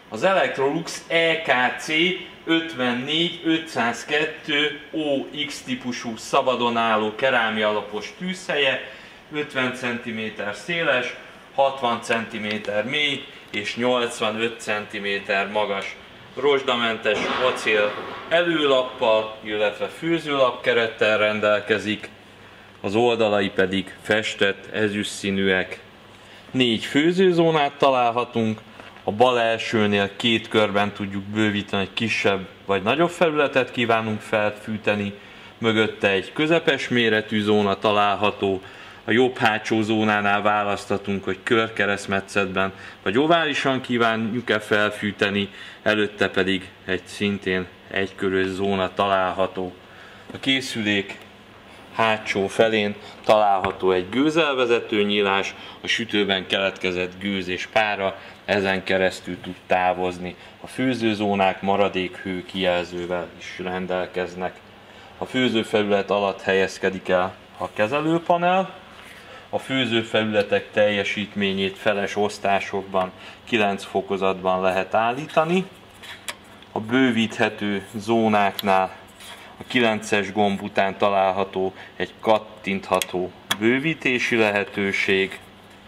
Az Electrolux EKC 54502 OX típusú szabadon álló kerámia alapos tűzhelye, 50 cm széles, 60 cm mély és 85 cm magas. Rozsdamentes acél előlappal, illetve főzőlapkerettel rendelkezik, az oldalai pedig festett ezüst színűek. 4 főzőzónát találhatunk, a bal elsőnél 2 körben tudjuk bővíteni, egy kisebb vagy nagyobb felületet kívánunk felfűteni, mögötte egy közepes méretű zóna található, a jobb hátsó zónánál választhatunk, hogy körkeresztmetszetben vagy oválisan kívánjuk-e felfűteni, előtte pedig egy szintén egykörös zóna található. A készülék hátsó felén található egy gőzelvezető nyílás, a sütőben keletkezett gőz és pára ezen keresztül tud távozni. A főzőzónák maradék hő kijelzővel is rendelkeznek. A főzőfelület alatt helyezkedik el a kezelőpanel. A főzőfelületek teljesítményét feles osztásokban, 9 fokozatban lehet állítani. A bővíthető zónáknál a 9-es gomb után található egy kattintható bővítési lehetőség.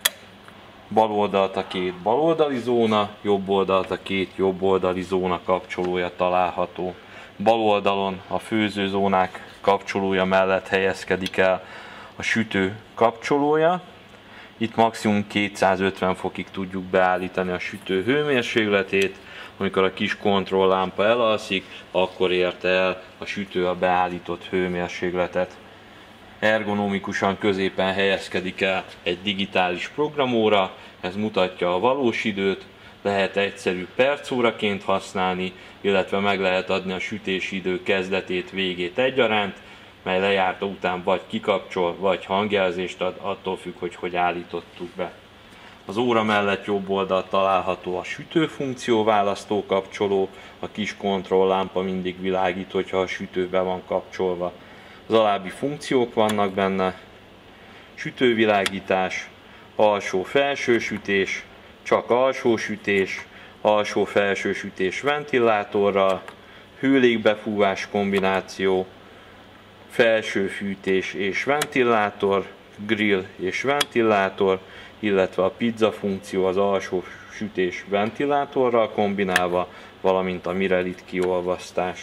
Bal oldalt a 2 baloldali zóna, jobb oldalt a 2 jobboldali zóna kapcsolója található. Bal oldalon a főzőzónák kapcsolója mellett helyezkedik el a sütő kapcsolója. Itt maximum 250 fokig tudjuk beállítani a sütő hőmérsékletét. Amikor a kis kontrolllámpa elalszik, akkor érte el a sütő a beállított hőmérsékletet. Ergonomikusan középen helyezkedik el egy digitális programóra, ez mutatja a valós időt, lehet egyszerű percóraként használni, illetve meg lehet adni a sütési idő kezdetét, végét egyaránt, mely lejárta után vagy kikapcsol, vagy hangjelzést ad, attól függ, hogy állítottuk be. Az óra mellett jobb oldalt található a sütőfunkció választó kapcsoló, a kis kontrolllámpa mindig világít, hogyha a sütő be van kapcsolva. Az alábbi funkciók vannak benne: sütővilágítás, alsó-felső sütés, csak alsó sütés, alsó-felső sütés ventilátorral, hőlégbefúvás kombináció, felső fűtés és ventilátor, grill és ventilátor, illetve a pizza funkció az alsó sütés ventilátorral kombinálva, valamint a Mirelit kiolvasztás.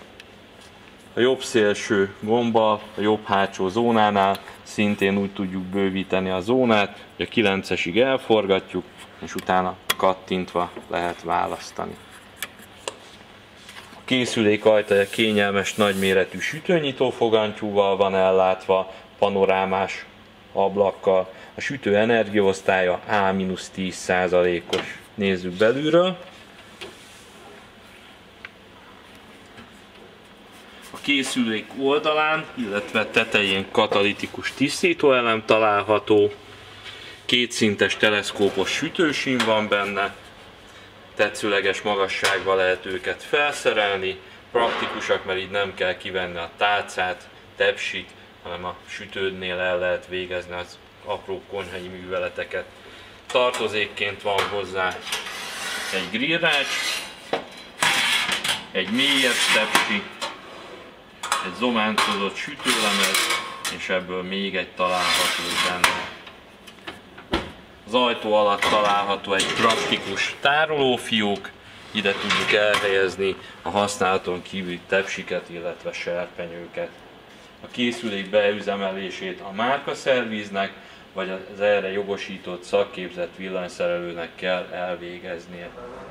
A jobb szélső gombbal, a jobb hátsó zónánál szintén úgy tudjuk bővíteni a zónát, hogy a 9-esig elforgatjuk, és utána kattintva lehet választani. A készülék ajtaja kényelmes nagyméretű sütőnyitó fogantyúval van ellátva, panorámás ablakkal. A sütő energiaosztálya A-10%-os. Nézzük belülről. A készülék oldalán, illetve tetején katalitikus tisztítóelem található. Kétszintes teleszkópos sütősín van benne. Tetszőleges magasságban lehet őket felszerelni. Praktikusak, mert így nem kell kivenni a tálcát, tepsit, hanem a sütődnél el lehet végezni az apró konyhai műveleteket. Tartozékként van hozzá egy grillrács, egy mélyebb tepsi, egy zománcozott sütőlemez, és ebből még egy található benne. Az ajtó alatt található egy praktikus tárolófiók, ide tudjuk elhelyezni a használaton kívüli tepsiket, illetve serpenyőket. A készülék beüzemelését a márkaszerviznek, vagy az erre jogosított szakképzett villanyszerelőnek kell elvégeznie.